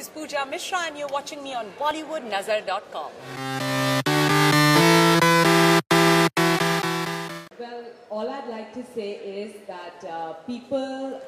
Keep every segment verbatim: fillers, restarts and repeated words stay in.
Pooja Mishra and you're watching me on Bollywood Nazar dot com. Well, all I'd like to say is that uh, people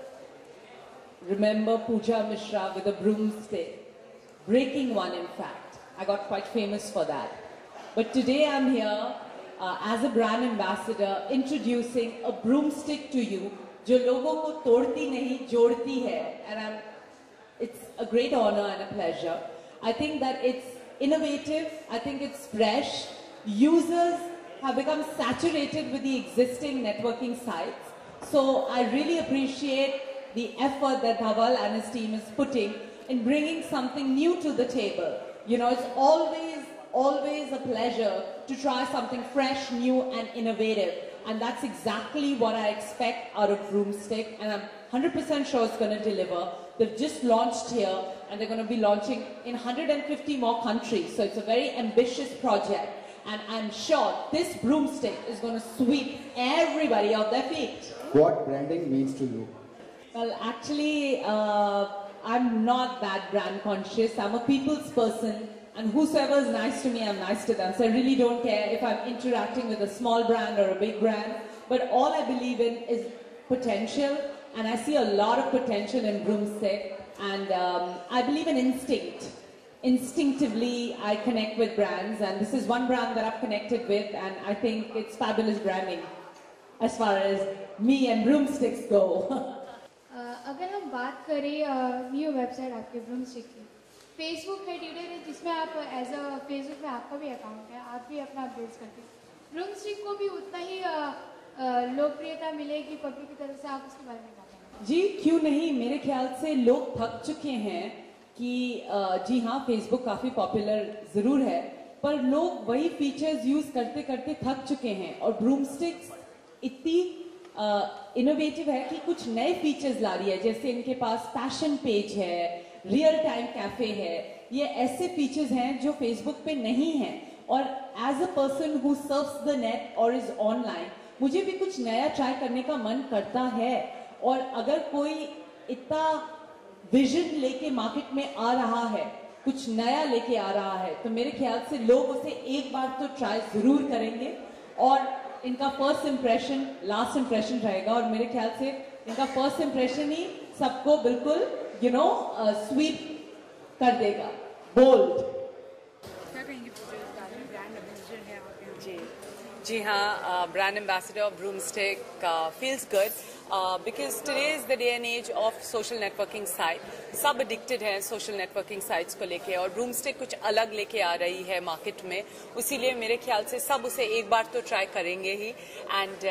remember Pooja Mishra with a broomstick, breaking one in fact. I got quite famous for that. But today I'm here uh, as a brand ambassador introducing a broomstick to you, जो लोगों को तोड़ती नहीं जोड़ती है, and I'm, it's a great honor and a pleasure. I think that it's innovative, I think it's fresh. Users have become saturated with the existing networking sites. So I really appreciate the effort that Dhaval and his team is putting in bringing something new to the table. You know, it's always, always a pleasure to try something fresh, new and innovative. And that's exactly what I expect out of Broomstick. And I'm one hundred percent sure it's going to deliver. They've just launched here and they're going to be launching in one hundred fifty more countries. So it's a very ambitious project. And I'm sure this broomstick is going to sweep everybody off their feet. What branding means to you? Well, actually, uh, I'm not that brand conscious. I'm a people's person. And whosoever is nice to me, I'm nice to them. So I really don't care if I'm interacting with a small brand or a big brand. But all I believe in is potential. And I see a lot of potential in Broomstick. And um, I believe in instinct. Instinctively, I connect with brands. And this is one brand that I've connected with. And I think it's fabulous branding as far as me and Broomsticks go. अगर हम बात करें new website आपके ब्रूमस्टिक की, Facebook है, Twitter है, जिसमें आप एज अ फेसबुक में आपका भी अकाउंट है, आप भी अपना अपडेट्स करते हैं, ब्रूमस्टिक को भी उतना ही लोकप्रियता मिलेगी पब्लिक की तरफ से, आप उसके बारे में क्या कहेंगे? जी क्यों नहीं, मेरे ख्याल से लोग थक चुके हैं कि जी हाँ फेसबुक काफी पॉपुलर जरूर है, पर लोग वही फीचर्स यूज करते करते थक चुके हैं और ब्रूमस्टिक्स इतनी इनोवेटिव uh, है कि कुछ नए फीचर्स ला रही है. जैसे इनके पास पैशन पेज है, रियल टाइम कैफे है, ये ऐसे फीचर्स हैं जो फेसबुक पे नहीं हैं. और as a person who serves the net और इज ऑनलाइन, मुझे भी कुछ नया ट्राई करने का मन करता है. और अगर कोई इतना विजन लेके मार्केट में आ रहा है, कुछ नया लेके आ रहा है, तो मेरे ख्याल से लोग उसे एक बार तो ट्राई जरूर करेंगे. और इनका फर्स्ट इंप्रेशन लास्ट इंप्रेशन रहेगा और मेरे ख्याल से इनका फर्स्ट इंप्रेशन ही सबको बिल्कुल यू नो स्वीप कर देगा. बोल्ड. क्या कहेंगे ब्रांड एम्बेसडर है आप? जी जी हाँ, brand ambassador of Broomstick feels good because today is the day and age of social networking site. सब एडिक्टेड हैं सोशल नेटवर्किंग साइट्स को लेके और ब्रूमस्टिक कुछ अलग लेके आ रही है मार्केट में. इसीलिए मेरे ख्याल से सब उसे एक बार तो ट्राई करेंगे ही. एंड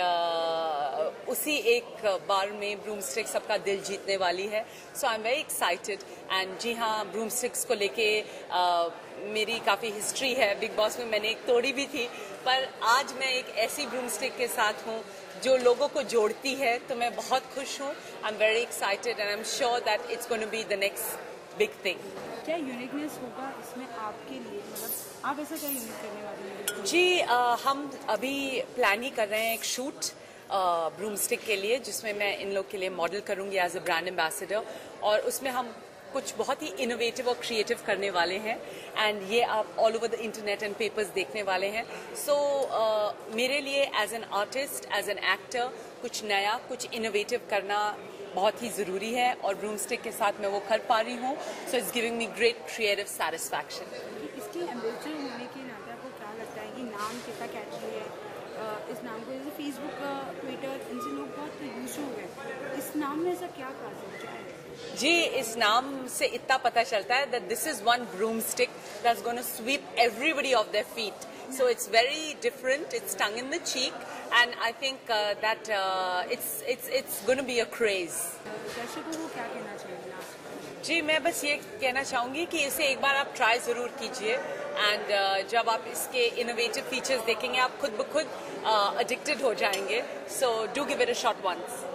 uh, उसी एक बार में ब्रूमस्टिक सबका दिल जीतने वाली है. So I am very excited. And जी हाँ, ब्रूमस्टिक्स को लेके uh, मेरी काफ़ी हिस्ट्री है. बिग बॉस में मैंने एक तोड़ी भी थी, पर आज मैं एक ऐसी ब्रूमस्टिक के साथ हूँ जो लोगों को जोड़ती है, तो मैं बहुत खुश हूँ. I am very excited and I am sure that it's going to be the next big thing. क्या यूनिकनेस होगा इसमें आपके लिए? मतलब आप ऐसा क्या यूनिक करने वाले हैं? जी आ, हम अभी प्लान ही कर रहे हैं एक शूट ब्रूमस्टिक के लिए, जिसमें मैं इन लोग के लिए मॉडल करूंगी एज अ ब्रांड एम्बेसडर. और उसमें हम कुछ बहुत ही इनोवेटिव और क्रिएटिव करने वाले हैं. एंड ये आप all over the internet and papers देखने वाले हैं. सो so, uh, मेरे लिए as an artist, as an actor, कुछ नया, कुछ इनोवेटिव करना बहुत ही ज़रूरी है और ब्रूमस्टिक के साथ मैं वो कर पा रही हूँ. So it's giving me great creative satisfaction. इसके एम्बेसडर होने के नाते आपको क्या लगता है कि नाम कितना कैची है? इस नाम को जैसे फेसबुक, ट्विटर, इनसे लोग बहुत यूज हो गए, इस नाम में ऐसा क्या खास है, क्या है? जी, इस नाम से इतना पता चलता है that this is one broomstick that's going to sweep everybody off their feet. So it's very different. It's tongue in the cheek, and I think uh, that uh, it's it's it's going to be a craze. दर्शकों को क्या कहना चाहिए last? जी, मैं बस ये कहना चाहूँगी कि इसे एक बार आप ट्राई ज़रूर कीजिए. एंड uh, जब आप इसके इनोवेटिव फीचर्स देखेंगे, आप खुद ब खुद एडिक्टेड uh, हो जाएंगे. So do give it a shot once.